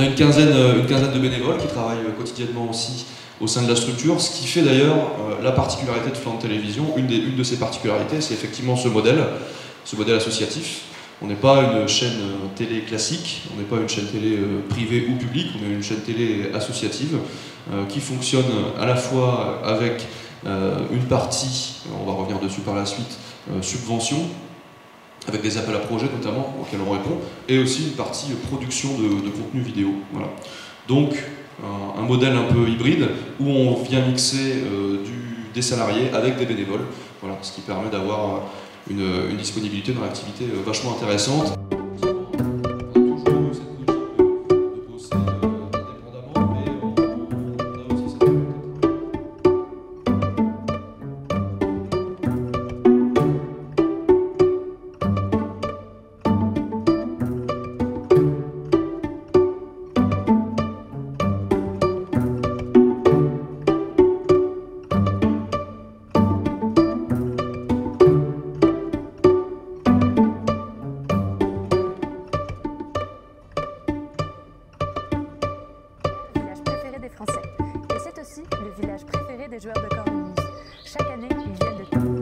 une quinzaine de bénévoles qui travaillent quotidiennement aussi au sein de la structure, ce qui fait d'ailleurs la particularité de Flandre Télévision. Une de ses particularités, c'est effectivement ce modèle associatif. On n'est pas une chaîne télé classique, on n'est pas une chaîne télé privée ou publique, on est une chaîne télé associative qui fonctionne à la fois avec une partie, on va revenir dessus par la suite, subvention, avec des appels à projets notamment auxquels on répond, et aussi une partie production de contenu vidéo. Voilà. Donc un modèle un peu hybride où on vient mixer des salariés avec des bénévoles, voilà, ce qui permet d'avoir une disponibilité dans l'activité vachement intéressante. Français. Et c'est aussi le village préféré des joueurs de cornemuse. Chaque année, ils viennent de tout.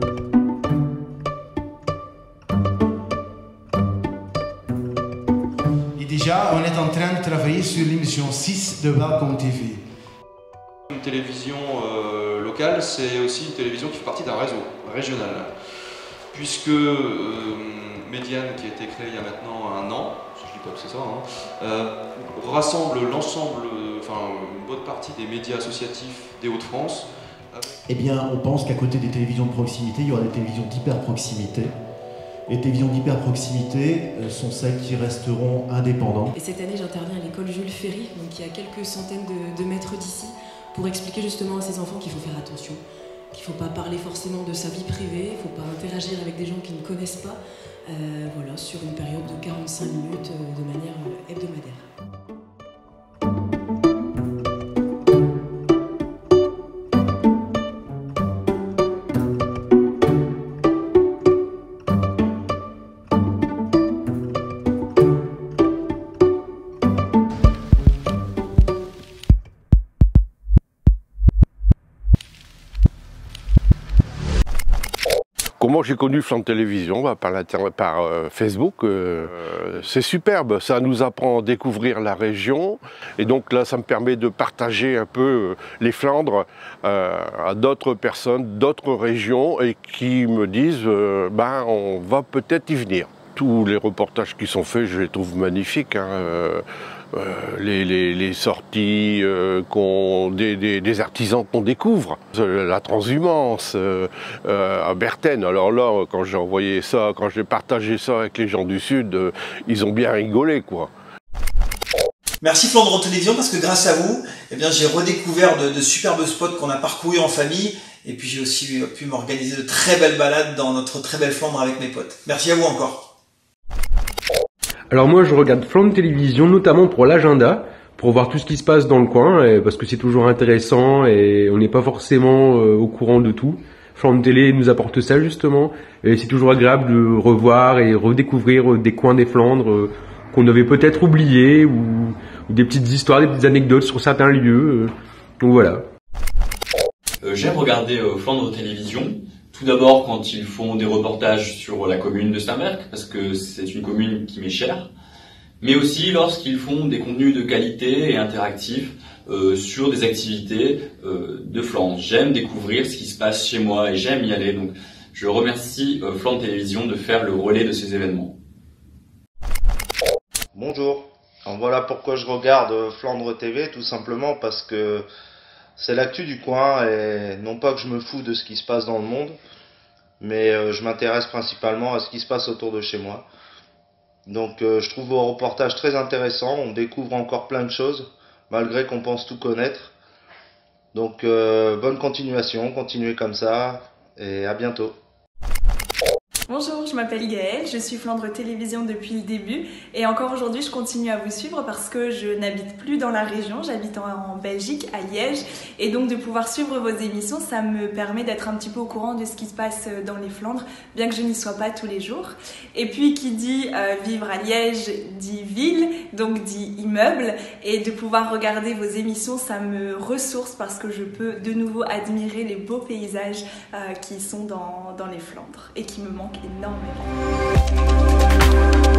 Et déjà, on est en train de travailler sur l'émission 6 de Welcome TV. Une télévision locale, c'est aussi une télévision qui fait partie d'un réseau régional. Puisque Médiane, qui a été créé il y a maintenant 1 an, si je ne dis pas que c'est ça, rassemble l'ensemble, une bonne partie des médias associatifs des Hauts-de-France. Eh bien, on pense qu'à côté des télévisions de proximité, il y aura des télévisions d'hyper-proximité. Les télévisions d'hyper-proximité sont celles qui resteront indépendantes. Et cette année, j'interviens à l'école Jules Ferry, donc il y a quelques centaines de mètres d'ici, pour expliquer justement à ces enfants qu'il faut faire attention, qu'il ne faut pas parler forcément de sa vie privée, il ne faut pas interagir avec des gens qui ne connaissent pas, voilà, sur une période de 45 minutes de manière hebdomadaire. Comment j'ai connu Flandre Télévision? Par Facebook. C'est superbe, ça nous apprend à découvrir la région. Et donc là, ça me permet de partager un peu les Flandres à d'autres personnes, d'autres régions, et qui me disent on va peut-être y venir. Tous les reportages qui sont faits, je les trouve magnifiques. Les sorties des artisans qu'on découvre, la transhumance à Berthen. Alors là, quand j'ai envoyé ça, quand j'ai partagé ça avec les gens du Sud, ils ont bien rigolé, quoi. Merci Flandre Télévision, parce que grâce à vous, j'ai redécouvert de superbes spots qu'on a parcourus en famille, et puis j'ai aussi pu m'organiser de très belles balades dans notre très belle Flandre avec mes potes. Merci à vous encore. Alors moi je regarde Flandre Télévision notamment pour l'agenda, pour voir tout ce qui se passe dans le coin, parce que c'est toujours intéressant et on n'est pas forcément au courant de tout. Flandre Télé nous apporte ça justement, et c'est toujours agréable de revoir et redécouvrir des coins des Flandres qu'on avait peut-être oubliés, ou des petites histoires, des petites anecdotes sur certains lieux, donc voilà. J'aime regarder Flandre Télévision. Tout d'abord quand ils font des reportages sur la commune de Stamberg, parce que c'est une commune qui m'est chère, mais aussi lorsqu'ils font des contenus de qualité et interactifs sur des activités de Flandre. J'aime découvrir ce qui se passe chez moi et j'aime y aller, donc je remercie Flandre Télévision de faire le relais de ces événements. Bonjour, alors voilà pourquoi je regarde Flandre TV, tout simplement parce que c'est l'actu du coin, et non pas que je me fous de ce qui se passe dans le monde, mais je m'intéresse principalement à ce qui se passe autour de chez moi. Donc je trouve vos reportages très intéressants, on découvre encore plein de choses, malgré qu'on pense tout connaître. Donc bonne continuation, continuez comme ça, et à bientôt. Bonjour, je m'appelle Gaëlle, je suis Flandre Télévision depuis le début et encore aujourd'hui je continue à vous suivre parce que je n'habite plus dans la région, j'habite en Belgique, à Liège, et donc de pouvoir suivre vos émissions, ça me permet d'être un petit peu au courant de ce qui se passe dans les Flandres, bien que je n'y sois pas tous les jours. Et puis qui dit vivre à Liège dit ville, donc dit immeuble, et de pouvoir regarder vos émissions, ça me ressource parce que je peux de nouveau admirer les beaux paysages qui sont dans les Flandres et qui me manquent énormément.